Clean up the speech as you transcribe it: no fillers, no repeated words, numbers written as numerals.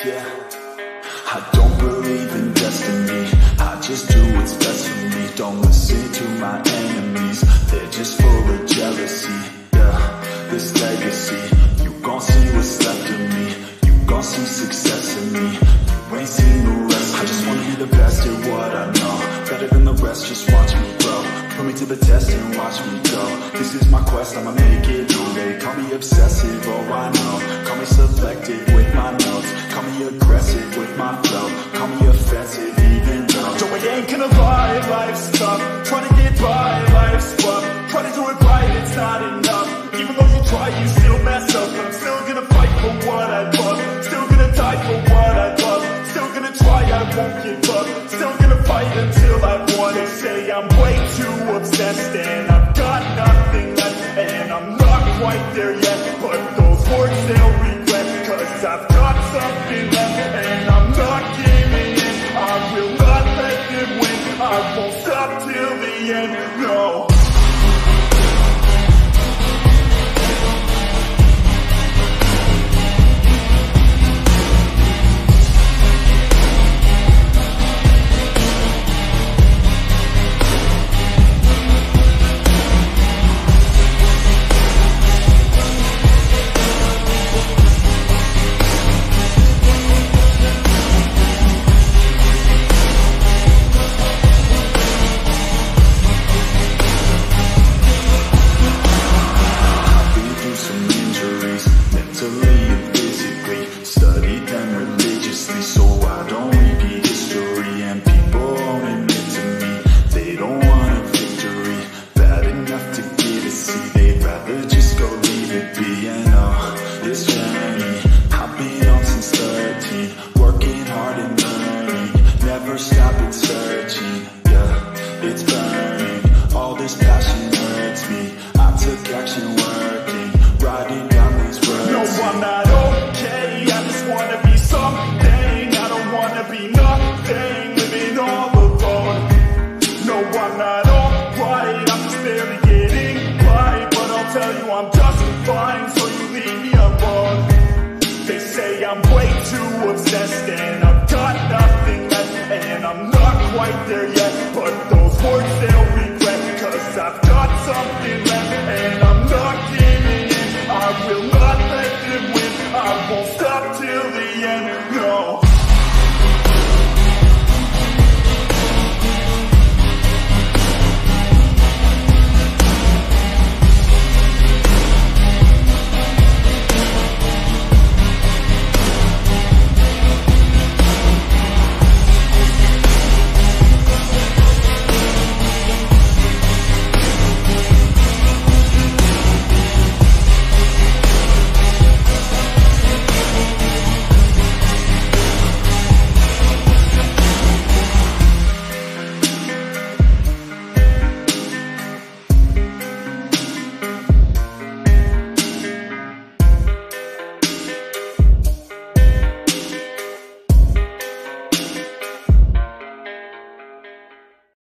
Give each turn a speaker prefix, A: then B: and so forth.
A: Yeah, I don't believe in destiny, I just do what's best for me. Don't listen to my enemies, they're just full of jealousy. Yeah, this legacy, you gon' see what's left of me. You gon' see success in me, you ain't seen the rest. I just wanna be the best at what I know, better than the rest, just watch me grow. Put me to the test and watch me go. This is my quest, I'ma make it known. They call me obsessive, oh I know. Call me selective with my notes, call me aggressive with my flow, call me offensive even though Joe, I ain't gonna lie, life's tough. Trying to get by, life's rough. Try to do it right, it's not enough. Even though you try, you still mess up. I'm still gonna fight for what I love, still gonna die for what I love, still gonna try, I won't give up, still gonna fight until I won. They say I'm way too obsessed and I've got nothing left, and I'm not quite there yet, but those words they'll regret, cause I've got something left and I'm not giving in. I will not let them win, I won't stop till the end, no. Stop it searching, yeah, it's burning. All this passion hurts me, I took action working, writing down these words. No, I'm not okay, I just wanna be something. I don't wanna be nothing, living all alone. No, I'm not alright, I'm just barely getting by, but I'll tell you I'm just fine, so you leave me alone. They say I'm way too obsessed and I've got nothing left, and I'm not quite there yet, but those words they'll regret, cause I've got something